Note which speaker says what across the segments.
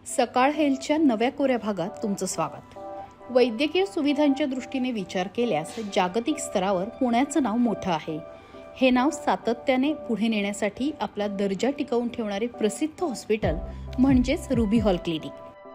Speaker 1: सकाळ हेल्थच्या नव्या कोऱ्या भागात तुमचं स्वागत। वैद्यकीय सुविधांच्या दृष्टीने विचार केल्यास जागतिक स्तरावर पुण्याचं नाव मोठं आहे। हे नाव सातत्याने पुढे नेण्यासाठी आपला दर्जा टिकवून ठेवणारे प्रसिद्ध हॉस्पिटल म्हणजेच रुबी हॉल क्लिनिक।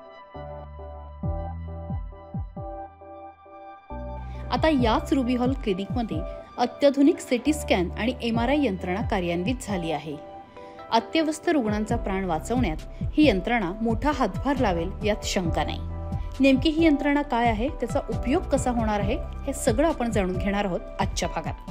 Speaker 1: आता याच रुबी हॉल क्लिनिकमध्ये अत्याधुनिक सिटी स्कॅन आणि MRI यंत्रणा कार्यान्वित झाली आहे। अत्यवस्थ रुग्णांचा प्राण वाचवण्यात ही यंत्रणा मोठा हातभार लावेल यात शंका नाही। नेमकी ही यंत्रणा काय आहे, त्याचा उपयोग कसा होणार आहे, हे सगळं आपण जाणून घेणार आहोत आजच्या भागात।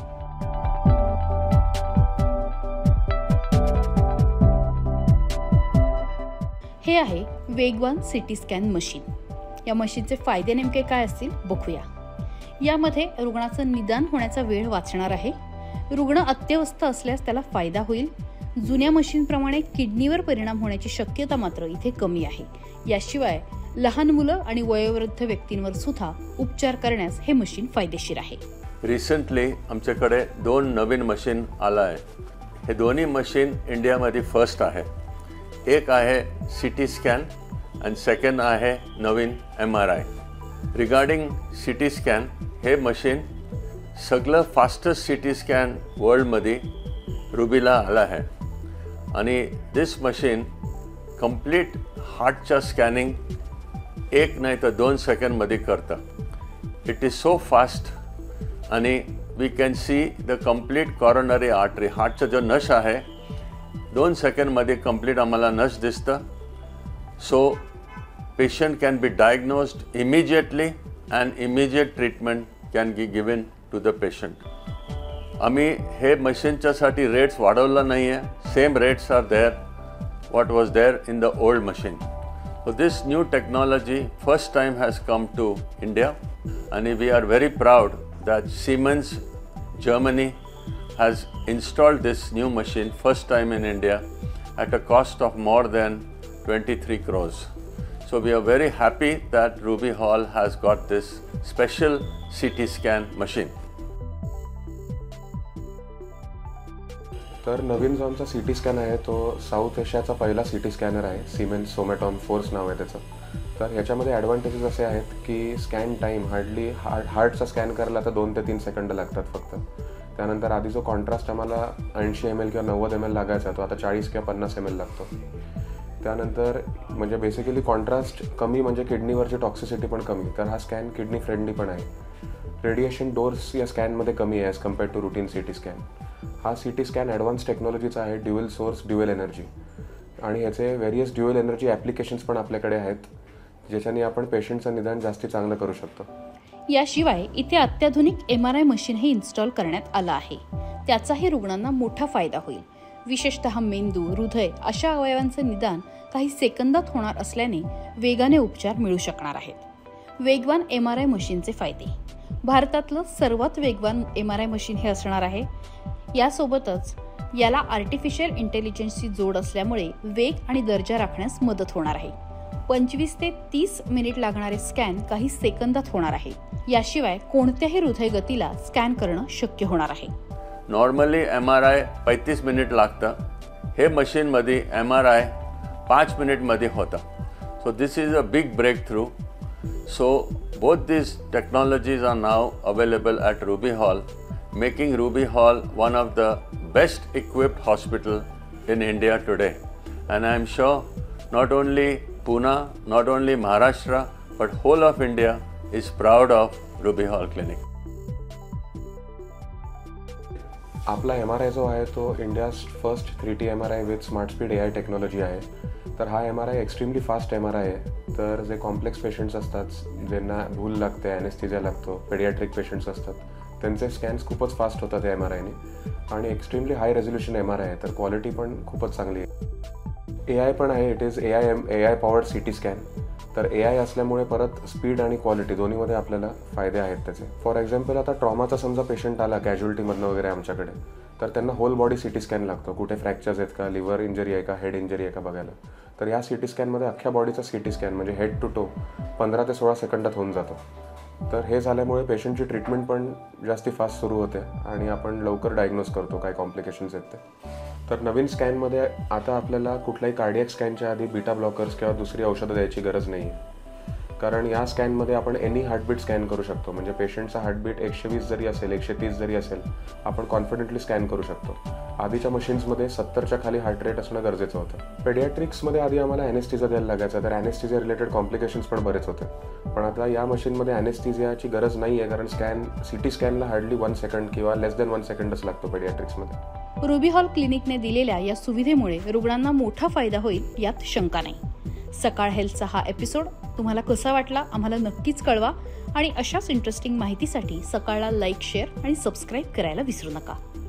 Speaker 1: हे आहे वेगवान सिटी स्कॅन मशीन। या मशीनचे फायदे नेमके काय असतील बघूया। यामध्ये रुग्णाचं निदान होण्याचा वेळ वाचणार आहे। रुग्ण अत्यवस्थ असल्यास त्याला फायदा होईल। जुन्या मशीनप्रमाणे किडनीवर परिणाम होण्याची शक्यता मात्र इथे कमी आहे। याशिवाय लहान मुलं आणि वयोवृद्ध व्यक्तींवर सुद्धा उपचार करण्यास हे मशीन फायदेशीर आहे।
Speaker 2: रिसेंटली आमच्याकडे 2 नवीन मशीन आला आहे। हे दोन्ही मशीन इंडियामध्ये फर्स्ट आहे। एक आहे सिटी स्कॅन आणि सेकंड आहे नवीन MRI। रिगार्डिंग सिटी स्कॅन, हे मशीन सगळं फास्टेस्ट सिटी स्कॅन वर्ल्डमध्ये रुबीला आला आहे आणि दिस मशीन कंप्लीट हार्टच्या स्कॅनिंग 1 नाही तर 2 सेकंडमध्ये करतं। इट इज सो फास्ट आणि we can see the complete coronary artery, हार्टचा जो नस आहे 2 सेकंडमध्ये कंप्लीट आम्हाला नस दिसतं। So patient can be diagnosed immediately and immediate treatment can be given to the patient. आम्ही हे मशीनच्यासाठी रेट्स वाढवला नाही आहे। Same rates are there what was there in the old machine. So this new technology first time has come to India and we are very proud that Siemens Germany has installed this new machine first time in India at a cost of more than 23 crores. So we are very happy that Ruby Hall has got this special CT scan machine.
Speaker 3: तर नवीन जो आमचा CT scan आहे तो south एशियाचा पहिला CT scanner आहे। Siemens Somatom force नाव आहे त्याचं। तर याच्यामध्ये ॲडव्हान्टेजेस असे आहेत की स्कॅन टाईम हार्डली हार्टचा स्कॅन करायला तर 2 ते 3 सेकंड लागतात फक्त। त्यानंतर आधी जो कॉन्ट्रास्ट आम्हाला 80 ml किंवा 90 ml लागायचा तो आता 40 किंवा 50 ml लागतो। त्यानंतर म्हणजे बेसिकली कॉन्ट्रास्ट कमी म्हणजे किडनीवरची टॉक्सिसिटी पण कमी। तर हा स्कॅन किडनी फ्रेंडली पण आहे। रेडिएशन डोस या स्कॅनमध्ये कमी आहे as compared to routine CT scan. हा CT स्कॅन ॲडव्हान्स टेक्नॉलॉजीचा आहे, ड्युअल सोर्स ड्युअल एनर्जी, आणि ह्याचे व्हेरियस ड्युअल एनर्जी ॲप्लिकेशन्स पण आपल्याकडे आहेत ज्याच्याने आपण पेशंटचं निदान जास्ती चांगलं करू शकतो।
Speaker 1: याशिवाय इथे अत्याधुनिक MRI मशीनही इन्स्टॉल करण्यात आलं आहे। त्याचाही रुग्णांना मोठा फायदा होईल। विशेषतः मेंदू, हृदय अशा अवयवांचं निदान काही सेकंदात होणार असल्याने वेगाने उपचार मिळू शकणार आहेत। वेगवान MRI मशीनचे फायदे। भारतातलं सर्वात वेगवान MRI मशीन हे असणार आहे। यासोबतच याला आर्टिफिशियल इंटेलिजन्सची जोड असल्यामुळे वेग आणि दर्जा राखण्यास मदत होणार आहे। 25 ते 30 मिनिट लागणारे स्कॅन काही सेकंदात होणार आहे। याशिवाय कोणत्याही हृदय गतीला स्कॅन करणं शक्य होणार आहे।
Speaker 2: नॉर्मली MRI 35 मिनिट लागतं। हे मशीनमध्ये MRI 5 मिनिटमध्ये होतं। So this is a big breakthrough. So both these technologies are now available at Ruby Hall, making Ruby Hall one of the best equipped hospital in India today. And I am sure not only Pune, not only Maharashtra, but whole of India is proud of Ruby Hall Clinic.
Speaker 3: आपला MRI जो आहे तो India's first 3T MRI with smart speed AI technology आहे। तर हा MRI extremely fast MRI आहे। तर जे कॉम्प्लेक्स पेशंट्स असतात, ज्यांना भूल लागते, ॲनेस्थेसिया लागतो, पेडियाट्रिक पेशंट्स असतात, त्यांचे स्कॅन्स खूपच फास्ट होतात या MRIने आणि एक्स्ट्रीमली हाय रेझोल्युशन MRI आहे। तर क्वालिटी पण खूपच चांगली आहे। AI पण आहे, it is AI powered CT scan. तर AI असल्यामुळे परत स्पीड आणि क्वालिटी दोन्हीमध्ये आपल्याला फायदे आहेत त्याचे। फॉर एक्झाम्पल आता ट्रॉमाचा समजा पेशंट आला कॅज्युअल्टीमधनं वगैरे आमच्याकडे, तर त्यांना होल बॉडी CT स्कॅन लागतो, कुठे फ्रॅक्चर्स आहेत का, लिव्हर इंजरी आहे का, हेड इंजरी आहे का बघायला। तर या CT स्कॅनमध्ये अख्ख्या बॉडीचा CT स्कॅन म्हणजे हेड टू टो 15 ते 16 सेकंदात होऊन जातो। तर हे झाल्यामुळे पेशंटची ट्रीटमेंट पण जास्ती फास्ट सुरू होते आणि आपण लवकर डायग्नोज करतो काय कॉम्प्लिकेशन्स आहेत ते। तर नवीन स्कॅनमध्ये आता आपल्याला कुठल्याही कार्डियक स्कॅनच्या आधी बीटा ब्लॉकर्स किंवा दुसरी औषधं द्यायची गरज नाही आहे. कारण या स्कॅनमध्ये आपण एनी हार्टबीट स्कॅन करू शकतो. म्हणजे पेशंटचा हार्टबीट 120 जरी असेल, 130 जरी असेल, आपण कॉन्फिडेंटली स्कॅन करू शकतो. आधीच्या मशीन्समध्ये 70च्या खाली हार्ट रेट असणं गरजेचं होतं. पेडियाट्रिक्समध्ये आधी आम्हाला ॲनेस्थेसिया द्यायला लागायचा, तर ॲनेस्थेसिया रिलेटेड कॉम्प्लिकेशन्स पण बरेच होते. पण आता या मशीनमध्ये ॲनेस्थेसियाची गरज नाही आहे, कारण CT स्कॅनला हार्डली 1 सेकंड किंवा लेस दॅन 1 सेकंडच लागतो पेडियाट्रिक्समध्ये.
Speaker 1: रुबी हॉल क्लिनिकने दिलेल्या या सुविधेमुळे रुग्णांना मोठा फायदा होईल यात शंका नाही. सकाळ हेल्थचा हा एपिसोड तुम्हाला कसा वाटला आम्हाला नक्कीच कळवा आणि अशाच इंटरेस्टिंग माहितीसाठी सकाळला लाईक, शेअर आणि सबस्क्राईब करायला विसरू नका.